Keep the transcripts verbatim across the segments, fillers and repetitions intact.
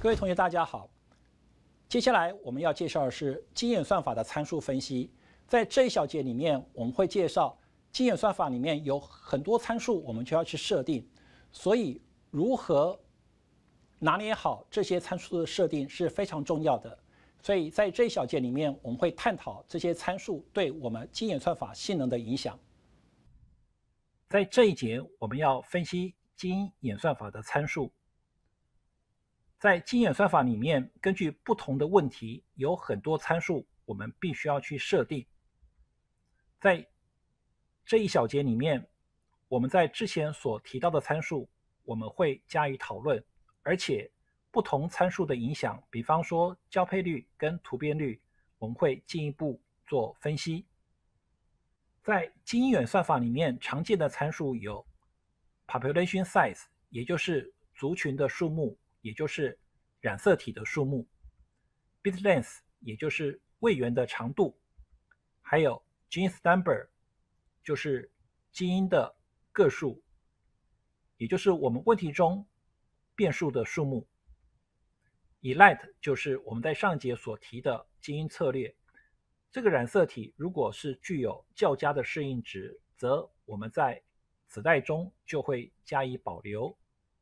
各位同学，大家好。接下来我们要介绍的是经验算法的参数分析。在这一小节里面，我们会介绍经验算法里面有很多参数，我们就要去设定。所以，如何拿捏好这些参数的设定是非常重要的。所以在这一小节里面，我们会探讨这些参数对我们经验算法性能的影响。在这一节，我们要分析经验算法的参数。在经验算法里面，根据不同的问题，有很多参数我们必须要去设定。在这一小节里面，我们在之前所提到的参数，我们会加以讨论，而且不同参数的影响，比方说交配率跟突变率，我们会进一步做分析。在经验算法里面，常见的参数有 population size， 也就是族群的数目，也就是染色体的数目 bit length 也就是位元的长度，还有 genes number 就是基因的个数，也就是我们问题中变数的数目。 elite 就是我们在上节所提的基因策略，这个染色体如果是具有较佳的适应值，则我们在子代中就会加以保留。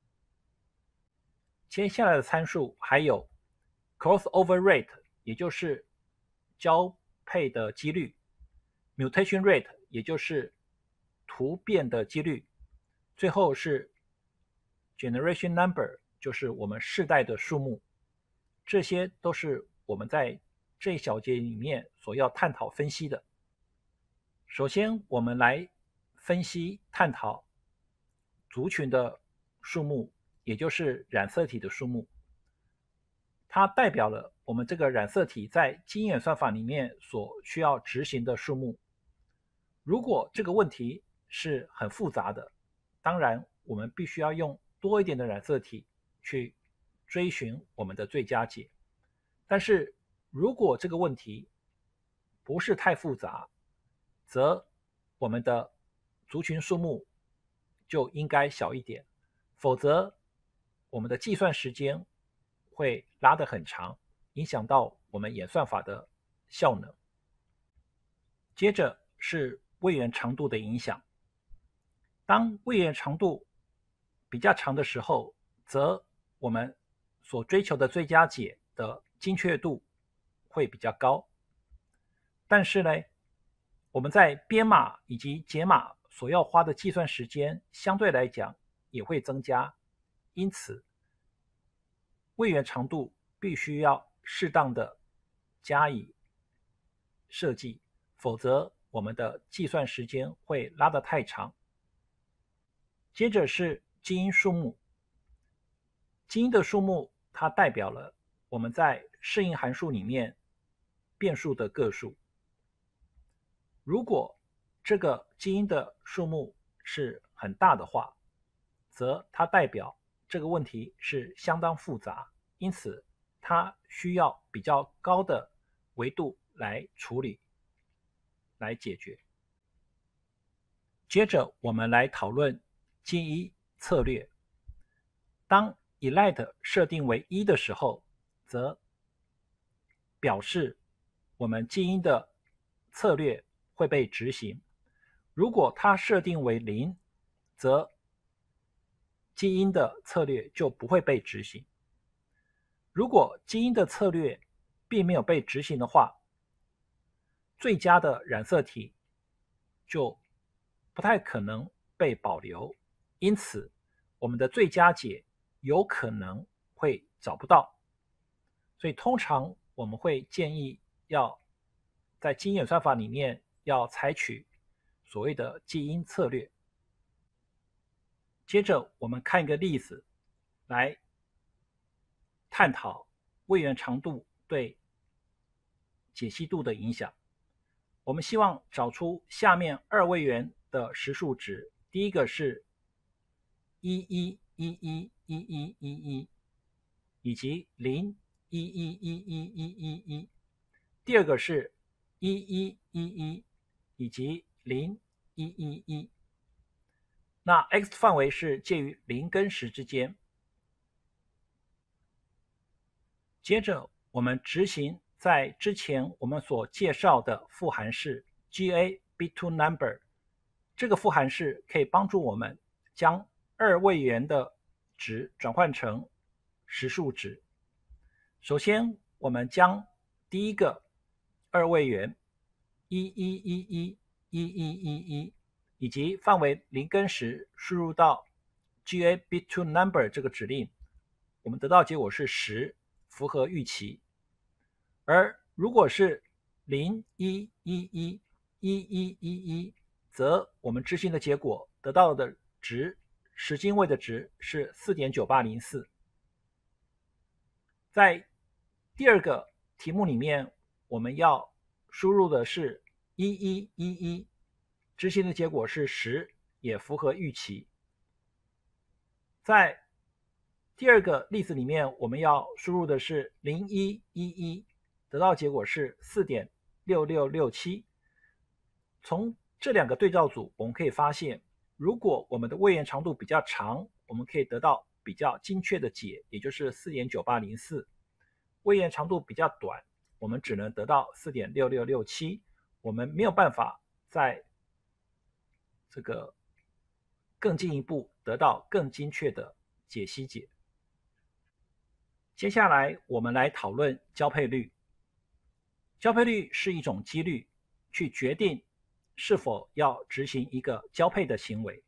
接下来的参数还有 crossover rate， 也就是交配的几率， mutation rate， 也就是突变的几率，最后是 generation number， 就是我们世代的数目。这些都是我们在这一小节里面所要探讨分析的。首先，我们来分析探讨族群的数目，也就是染色体的数目。它代表了我们这个染色体在经验算法里面所需要执行的数目。如果这个问题是很复杂的，当然我们必须要用多一点的染色体去追寻我们的最佳解。但是如果这个问题不是太复杂，则我们的族群数目就应该小一点，否则我们的计算时间会拉得很长，影响到我们演算法的效能。接着是位元长度的影响。当位元长度比较长的时候，则我们所追求的最佳解的精确度会比较高。但是呢，我们在编码以及解码所要花的计算时间相对来讲也会增加，因此位元长度必须要适当的加以设计，否则我们的计算时间会拉得太长。接着是基因数目。基因的数目它代表了我们在适应函数里面变数的个数。如果这个基因的数目是很大的话，则它代表这个问题是相当复杂，因此它需要比较高的维度来处理来解决。接着我们来讨论基因策略。当 elite 设定为一的时候，则表示我们基因的策略会被执行。如果它设定为零，则基因的策略就不会被执行。如果基因的策略并没有被执行的话，最佳的染色体就不太可能被保留，因此我们的最佳解有可能会找不到。所以通常我们会建议要在基因演算法里面要采取所谓的基因策略。接着我们看一个例子来探讨位元长度对解析度的影响。我们希望找出下面二位元的实数值，第一个是一一一一一一一一，以及零一一一一一一一，第二个是一一一一以及零一一一。那 x 范围是介于零跟十之间。 接着我们执行在之前我们所介绍的复函式 G A bit to number， 这个复函式可以帮助我们将二位元的值转换成实数值。首先我们将第一个二位元一一一一一一一一以及范围零跟十输入到 G A bit to number 这个指令，我们得到结果是十，符合预期。而如果是零一一一一一一一，则我们执行的结果得到的值十进位的值是 四点九八零四。在第二个题目里面，我们要输入的是一一一一，执行的结果是十，也符合预期。在第二个例子里面，我们要输入的是零一一一，得到结果是 四点六六六七。从这两个对照组，我们可以发现，如果我们的位元长度比较长，我们可以得到比较精确的解，也就是 四点九八零四。位元长度比较短，我们只能得到 四点六六六七， 我们没有办法在这个更进一步得到更精确的解析解。接下来我们来讨论交配率。交配率是一种几率，去决定是否要执行一个交配的行为。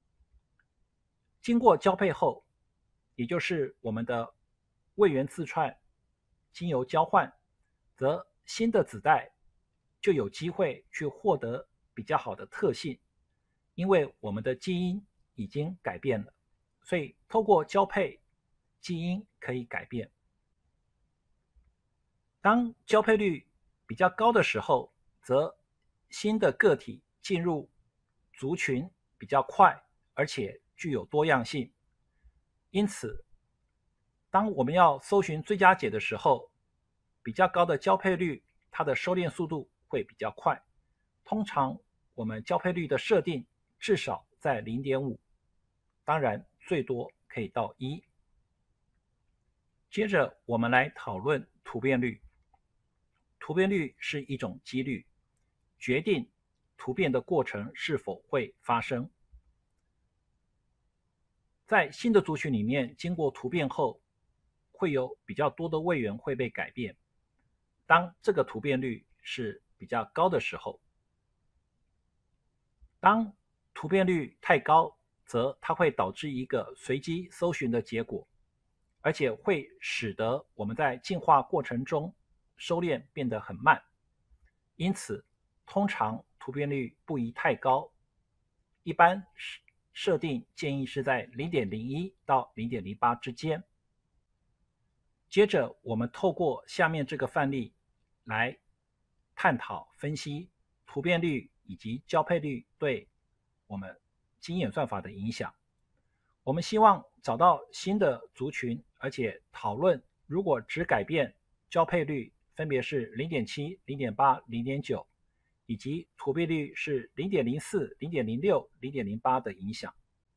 经过交配后，也就是我们的位元字串经由交换，则新的子代就有机会去获得比较好的特性，因为我们的基因已经改变了，所以透过交配，基因可以改变。当交配率比较高的时候，则新的个体进入族群比较快，而且具有多样性。因此，当我们要搜寻最佳解的时候，比较高的交配率，它的收敛速度会比较快。通常我们交配率的设定至少在 零点五， 当然最多可以到一。接着我们来讨论突变率。突变率是一种几率，决定突变的过程是否会发生。在新的族群里面，经过突变后，会有比较多的位元会被改变。当这个突变率是比较高的时候，当突变率太高，则它会导致一个随机搜寻的结果，而且会使得我们在进化过程中收敛变得很慢。因此，通常突变率不宜太高，一般设定建议是在 零点零一 到 零点零八 之间。接着我们透过下面这个范例来探讨分析突变率以及交配率对我们基因演算法的影响。我们希望找到新的族群，而且讨论如果只改变交配率分别是 零点七、零点八、零点九， 以及突变率是 零点零四、零点零六、零点零八 的影响。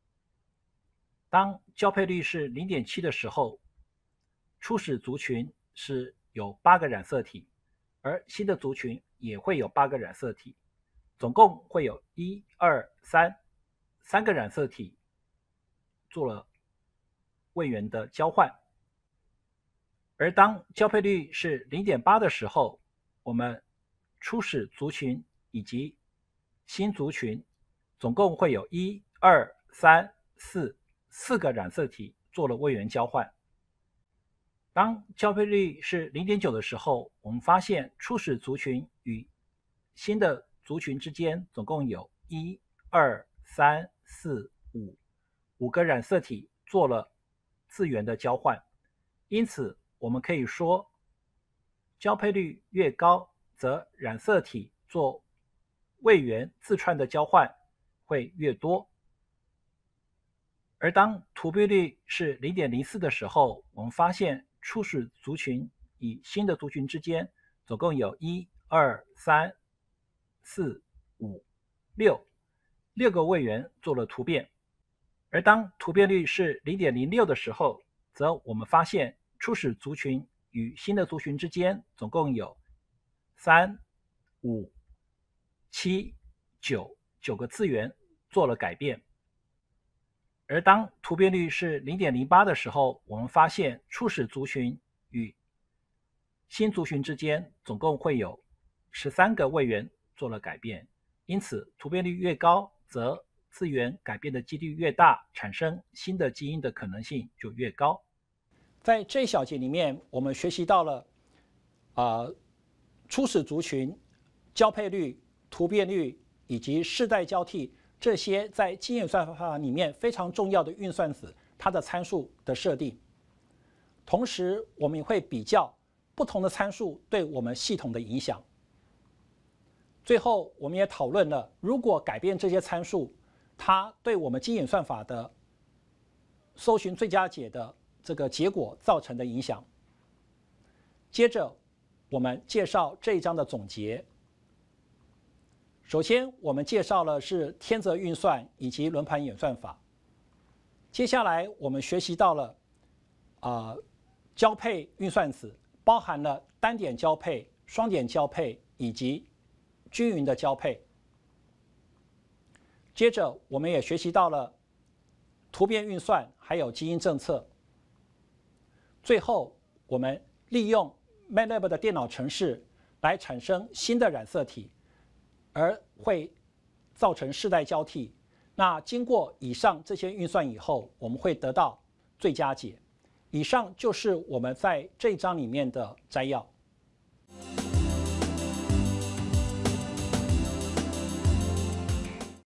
当交配率是 零点七 的时候，初始族群是有八个染色体，而新的族群也会有八个染色体，总共会有一、二、三三个染色体做了位元的交换。而当交配率是 零点八 的时候，我们初始族群以及新族群总共会有一、二、三、四四个染色体做了位元交换。当交配率是 零点九 的时候，我们发现初始族群与新的族群之间总共有一、二、三、四、五五个染色体做了字元的交换。因此我们可以说，交配率越高，则染色体做位元字串的交换会越多。而当突变率是 零点零四 的时候，我们发现初始族群与新的族群之间总共有一、二、三、四、五、六六个位元做了突变。而当突变率是 零点零六 的时候，则我们发现初始族群与新的族群之间总共有三、五、七、九九个字元做了改变。而当突变率是 零点零八 的时候，我们发现初始族群与新族群之间总共会有十三个位元做了改变。因此，突变率越高，则字元改变的几率越大，产生新的基因的可能性就越高。 在这一小节里面，我们学习到了呃初始族群、交配率、突变率以及世代交替这些在基因演算法里面非常重要的运算子，它的参数的设定。同时，我们也会比较不同的参数对我们系统的影响。最后，我们也讨论了如果改变这些参数，它对我们基因演算法的搜寻最佳解的这个结果造成的影响。接着，我们介绍这一章的总结。首先，我们介绍了是天择运算以及轮盘演算法。接下来，我们学习到了啊、呃、交配运算子，包含了单点交配、双点交配以及均匀的交配。接着，我们也学习到了突变运算还有基因政策。最后，我们利用 MATLAB 的电脑程式来产生新的染色体，而会造成世代交替。那经过以上这些运算以后，我们会得到最佳解。以上就是我们在这一章里面的摘要。